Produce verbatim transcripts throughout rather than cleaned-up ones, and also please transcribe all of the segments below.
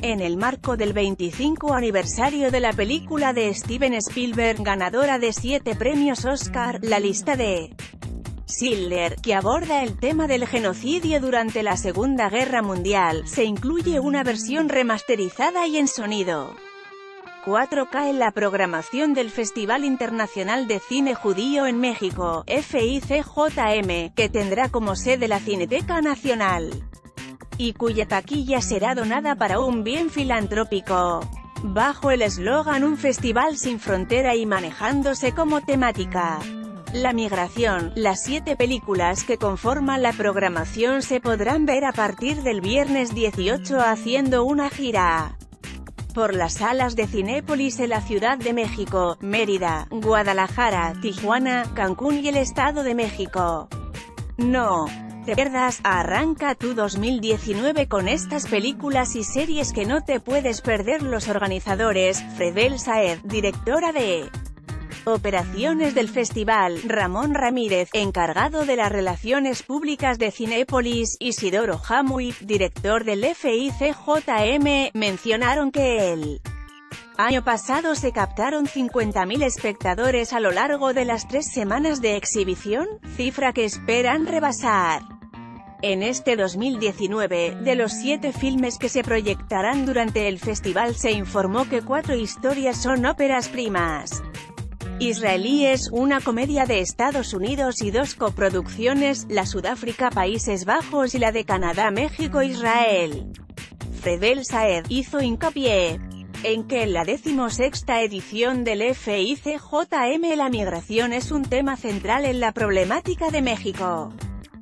En el marco del veinticinco aniversario de la película de Steven Spielberg, ganadora de siete premios Oscar, La lista de Schindler, que aborda el tema del genocidio durante la Segunda Guerra Mundial, se incluye una versión remasterizada y en sonido cuatro K en la programación del Festival Internacional de Cine Judío en México, F I C J M, que tendrá como sede la Cineteca Nacional, y cuya taquilla será donada para un bien filantrópico. Bajo el eslogan Un festival sin frontera y manejándose como temática la migración, las siete películas que conforman la programación se podrán ver a partir del viernes dieciocho haciendo una gira por las salas de Cinépolis en la Ciudad de México, Mérida, Guadalajara, Tijuana, Cancún y el Estado de México. No te pierdas, arranca tu dos mil diecinueve con estas películas y series que no te puedes perder. Los organizadores, Fredel Saed, directora de operaciones del festival, Ramón Ramírez, encargado de las relaciones públicas de Cinépolis, Isidoro Jamuy, director del F I C J M, mencionaron que el año pasado se captaron cincuenta mil espectadores a lo largo de las tres semanas de exhibición, cifra que esperan rebasar en este dos mil diecinueve. De los siete filmes que se proyectarán durante el festival se informó que cuatro historias son óperas primas israelíes, una comedia de Estados Unidos y dos coproducciones, la Sudáfrica Países Bajos y la de Canadá México Israel. Fredel Saed hizo hincapié en que en la decimosexta edición del F I C J M la migración es un tema central en la problemática de México.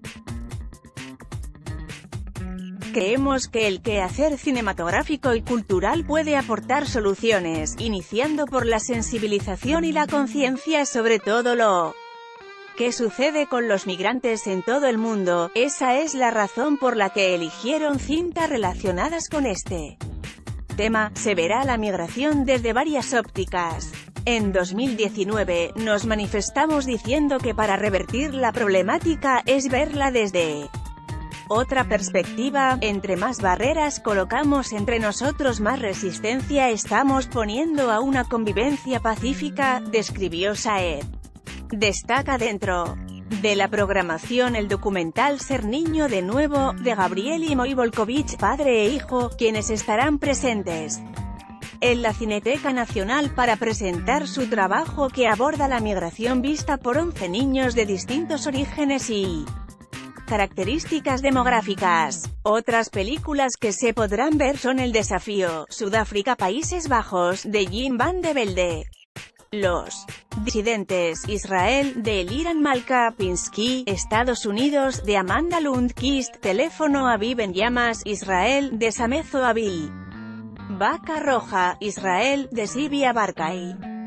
Creemos que el quehacer cinematográfico y cultural puede aportar soluciones, iniciando por la sensibilización y la conciencia sobre todo lo que sucede con los migrantes en todo el mundo. Esa es la razón por la que eligieron cintas relacionadas con este tema. Se verá la migración desde varias ópticas. En dos mil diecinueve, nos manifestamos diciendo que para revertir la problemática es verla desde otra perspectiva. Entre más barreras colocamos entre nosotros, más resistencia estamos poniendo a una convivencia pacífica, describió Saed. Destaca dentro de la programación el documental Ser niño de nuevo, de Gabriel y Moy Volkovich, padre e hijo, quienes estarán presentes en la Cineteca Nacional para presentar su trabajo que aborda la migración vista por once niños de distintos orígenes y características demográficas. Otras películas que se podrán ver son El desafío, Sudáfrica Países Bajos, de Jim Van de Velde, Los disidentes, Israel, de Eliran Malka Pinsky, Estados Unidos, de Amanda Lundquist, Teléfono Aviv en llamas, Israel, de Samezo Abil, Vaca Roja, Israel, de Sibia Barkay.